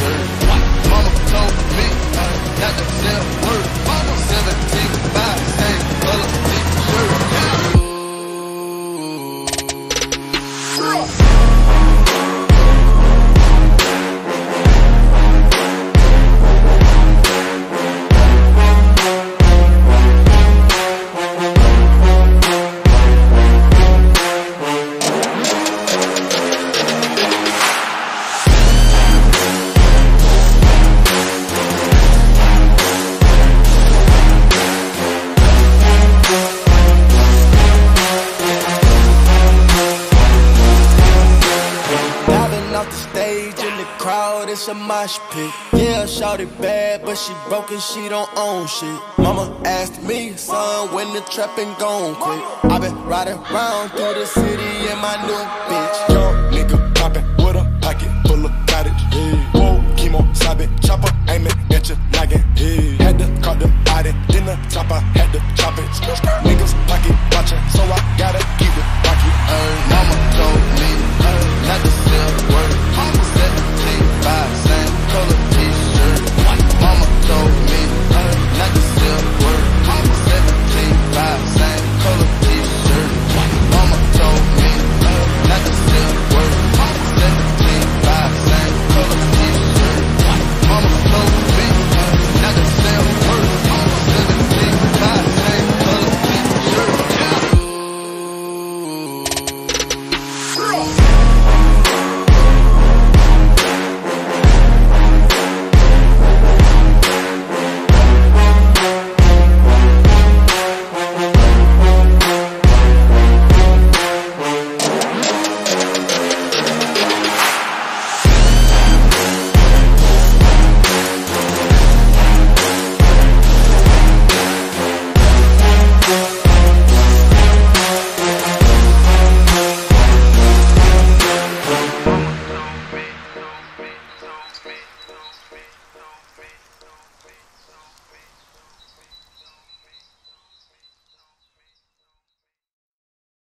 T-shirt. Mama told me not to sell word. 17, 5, same color T-shirt. It's a mosh pit. Yeah, shawty bad, but she broke and she don't own shit. Mama asked me, son, when the trapping gon' quit. I been riding around through the city in my new bitch. Young